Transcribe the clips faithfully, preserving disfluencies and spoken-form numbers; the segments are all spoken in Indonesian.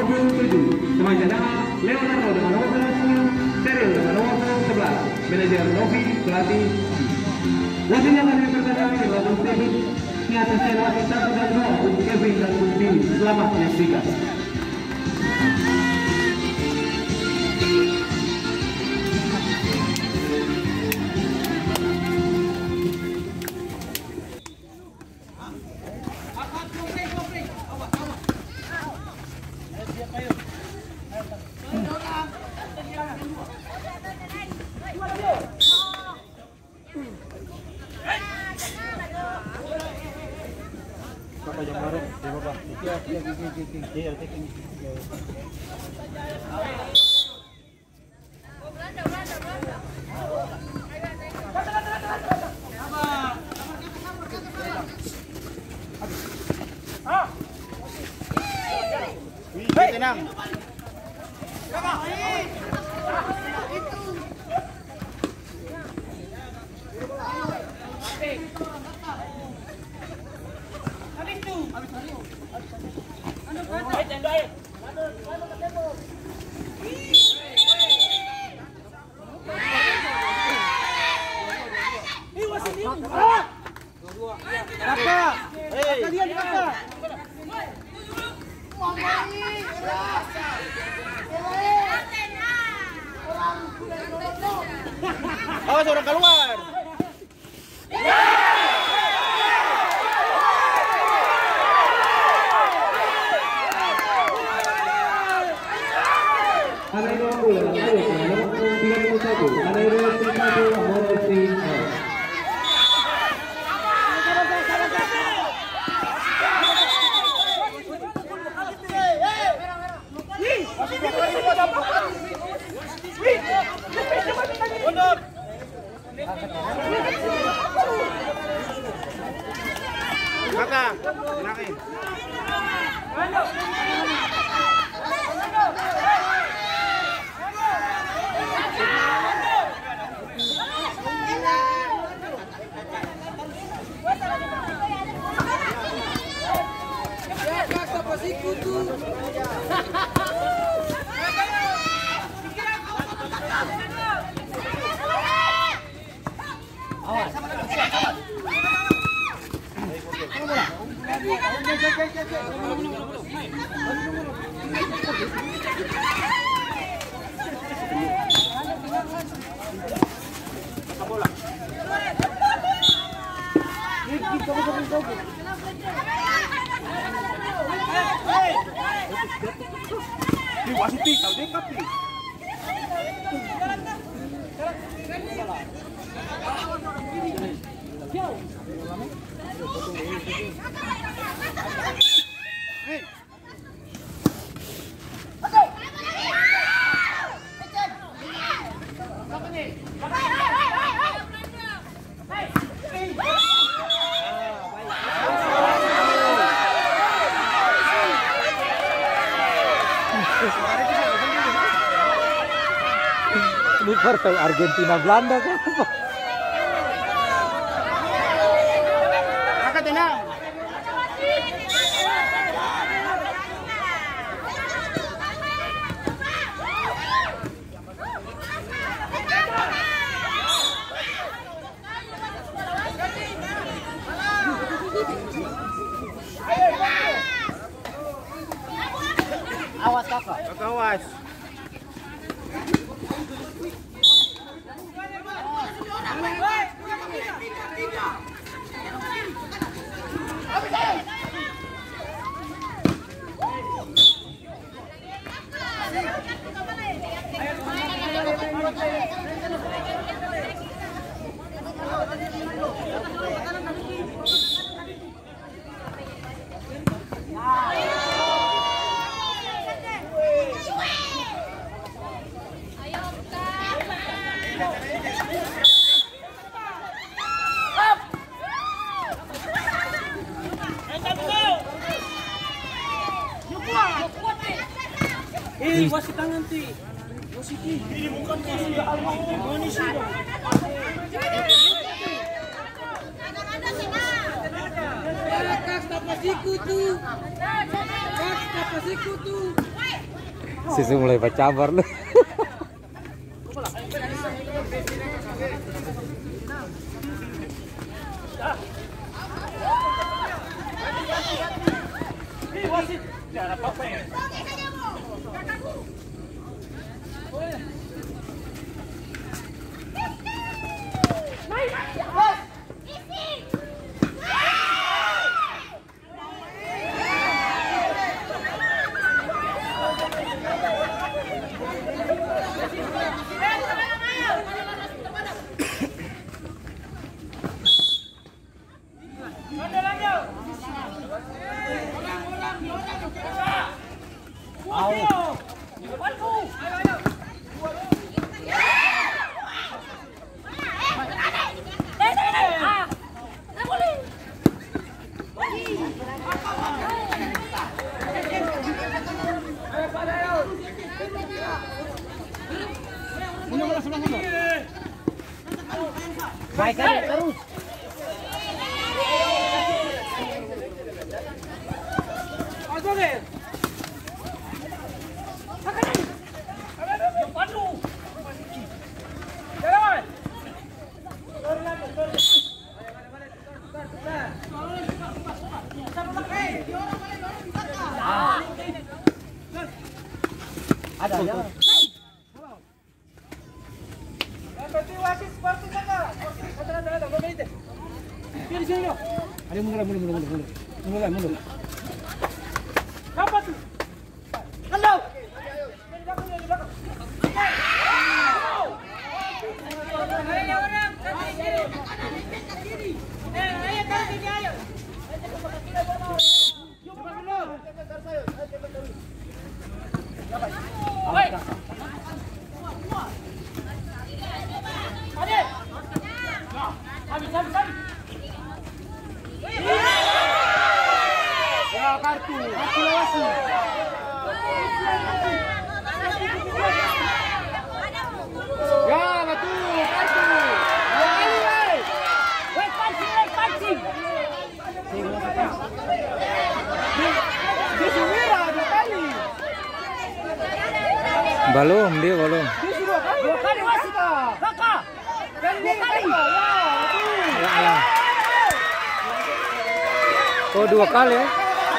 puluh tujuh. Pemain cadangan Leonardo dengan nomor sebelas, Cheryl dengan nomor sebelas, manajer Novi, pelatih. Wasit yang hadir pertandingan adalah Bung David. Di atasnya wasit satu dan dua Bung Kevin dan Bung Billy. Selamat menyaksikan. Tenang. Kalian kakak. Awas orang keluar. Ada yang bola, ayo nomor tiga puluh satu. Ada yang satu nomor tiga. Kakak, bilangin. Wasit tahu dekat nih. Ini partai Argentina Belanda kan? Kakak tenang. Awas kakak. Kakak awas. Eh, wasit tangan ti. Wasit ini bukan sudah almarhum Indonesia. Ada-ada sih, tapasiku tuh. Mas tapasiku tuh. Sisu mulai bacabar lu. Wasit. Jangan apa-apa ya. Baik aja terus. Ada ya. Ada mundur, mundur, mundur, mundur, mundur, mundur. Apa tuh? Halo. Habis, habis, habis. Ya, kartu. Kartu lawasi. Ya, betul. Kartu. Ya, kali, weh. Weh, pancing, weh, pancing. Dia suwira dua kali. Belum, dia belum. Dia sudah kali. Dua kali wasit, Kakak. Dua kali. Ya, Ya, ya. Oh, dua kali ya.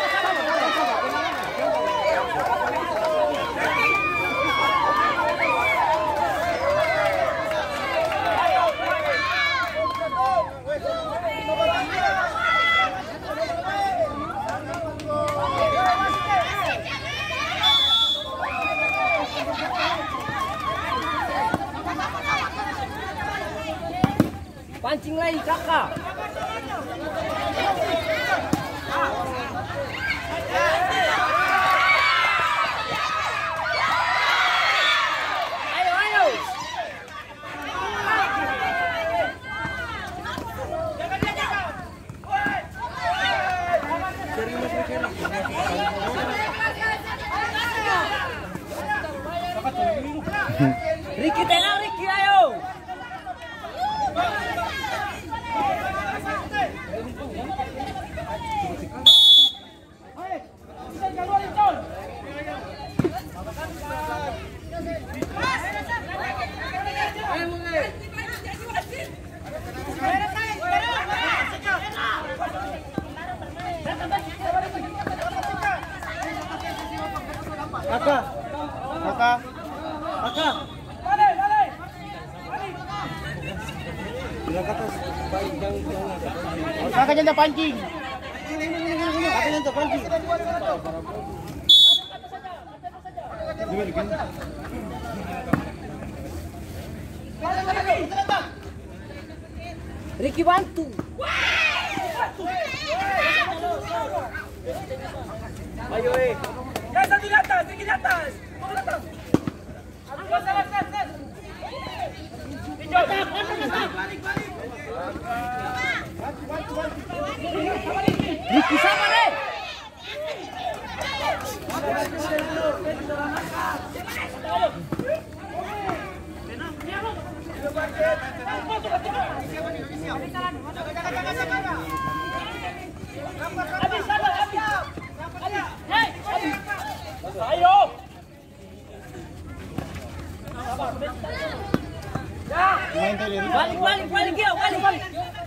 Pancing lagi, Kakak. Ayo, ayo. Ricky tenang, Ricky, ayo. Kakak, kakak, kakak. Balik, balik. Kakak jangan pancing. Kakak jangan pancing. Ricky bantu. Ayo, eh. Ya, satu di atas, Ricky di atas. Mau ke atas. Atas, atas, atas. Balik, balik. Ricky sama deh. Habis. Balik, balik, balik, Gio, balik, balik.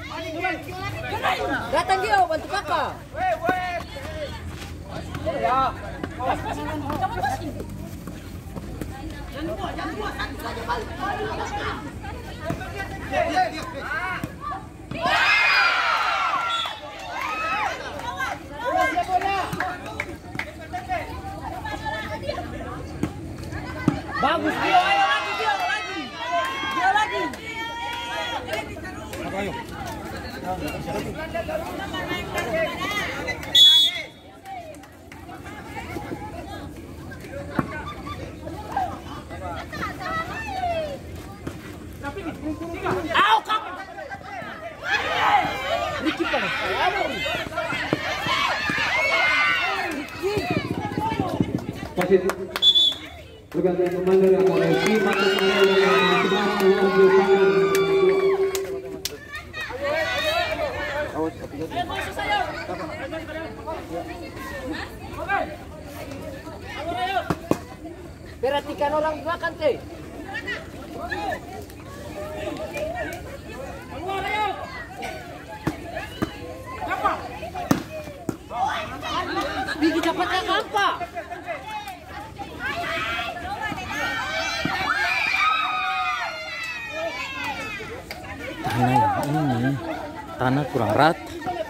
Datang Gio, bantu kakak. Ya. Bagus Gio, ayo lagi Gio, lagi. Gio lagi. Ayo. Au, kamu. Ricky pa. Posisi pergantian pemain dari Akolesi masuk pemain yang sebelah mengambil tangan. Perhatikan orang belakang teh. Bigi cepatnya apa? Tanah ini tanah kurang rata.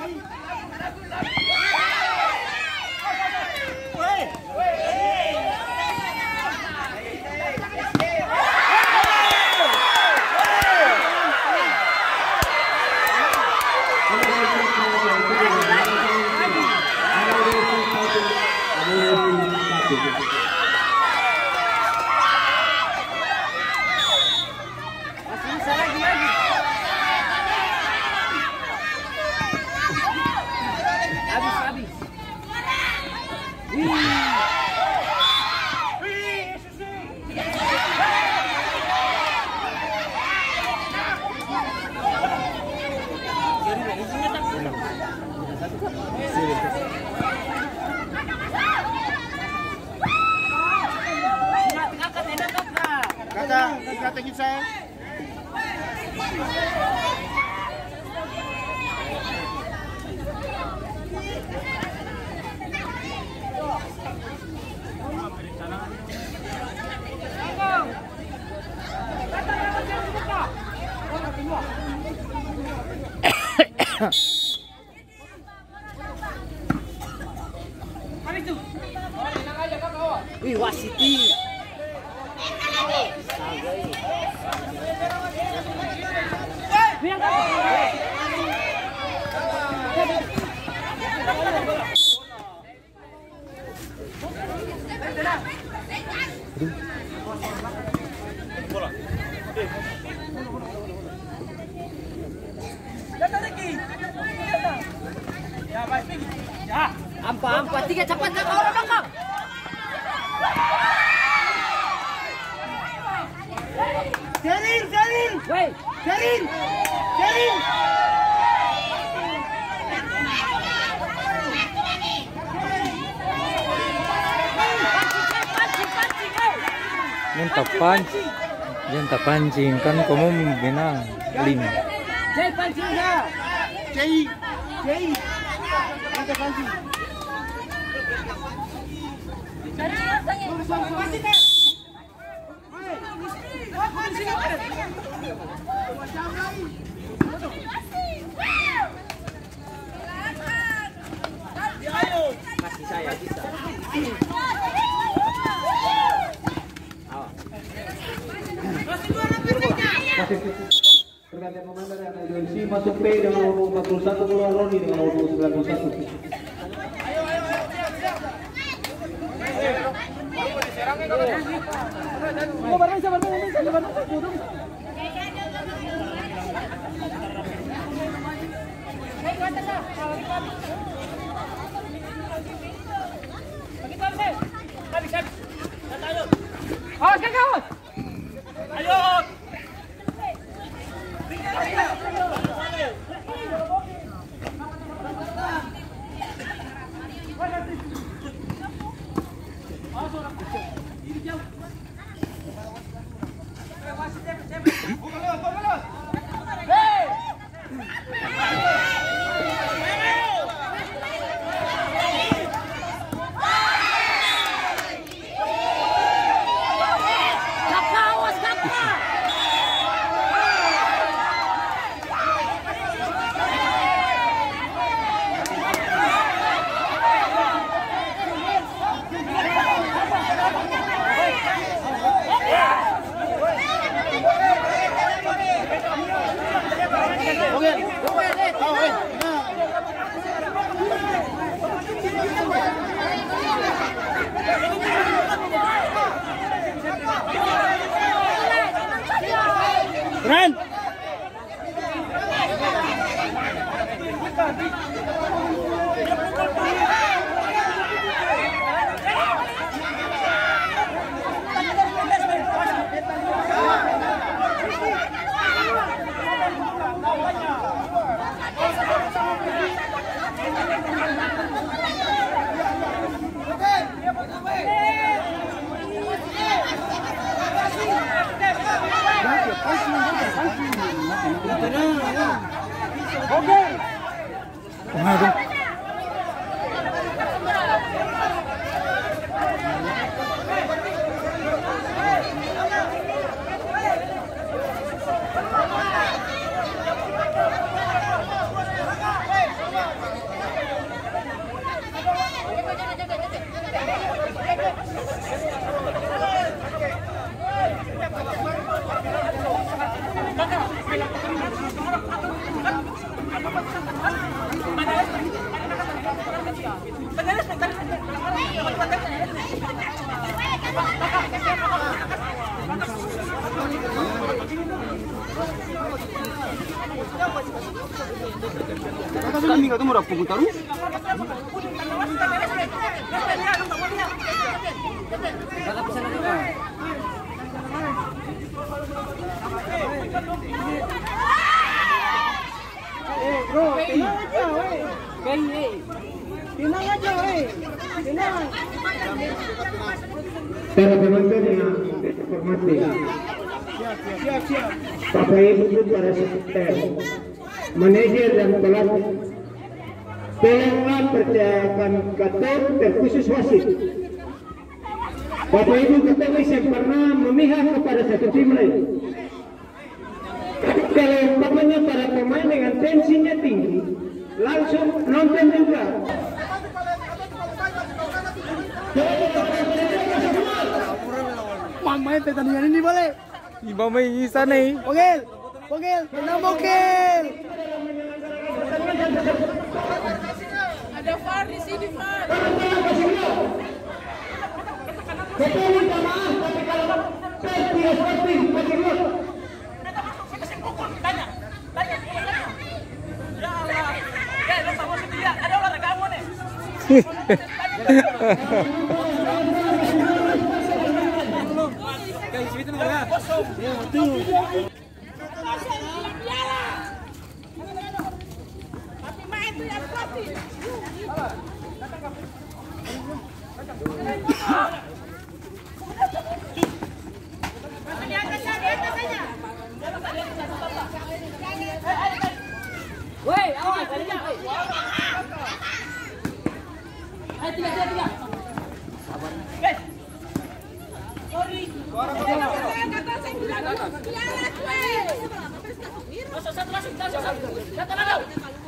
Kakak, strategis saya. Wih, wasiti. Ampa, ampa, tiga cepat kakak orang belakang. Sherin, Sherin, Woi, Sherin, Sherin. pancing, pancing, eh. Yang tak pancing, yang tak pancing kan kamu menang lima. Jai pancing dah. Jai, Jai. Kita kasih. Kasih saya bisa. Pergantian pemain dari Akolesi masuk P dengan nomor empat puluh satu keluar Roni dengan nomor sembilan puluh satu. Awas kakak, awas. Ayo. Buka, buka, buka. tu murah putar. Eh, bro, tenang aja, weh. Tenang aja, weh. Tenang. Para penonton yang dihormati, Siap, siap. Bapak Ibu para sekretariat, manajer dan pelatih, tolonglah percayakan ketum terkhusus wasit. Bapak Ibu ketahui saya pernah memihak kepada satu tim lain. Kalau umpamanya para pemain dengan tensinya tinggi, langsung nonton juga. Main pertandingan ini boleh. Iba may isa na eh. Bogel, Bogel, tenang Bogel. Ada V A R di sini, V A R. Betul minta maaf, tapi kalau saya tidak seperti masih luar. Tanya, tanya, tanya. Ya Allah. Eh, lu tahu sih dia, ada olahraga kamu nih. Guys, itu enggak. Ya, betul. Tapi main tuh yang pelatih. Woi, awas, tiga. Ayo tiga, tiga, tiga. Guys. Sorry. Kata saya bilang piala gue. Masuk satu masuk, masuk satu. Satu lagi.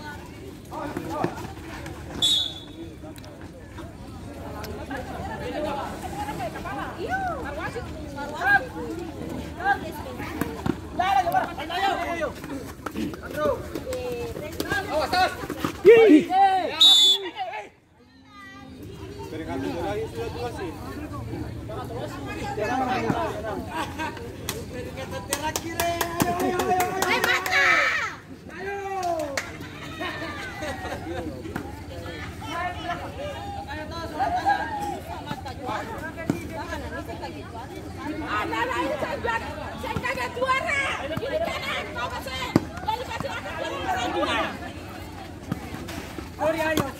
Saya kagak juara. Ini kanan, kau kasih. Lalu kasih aku juara. Sorry ayo.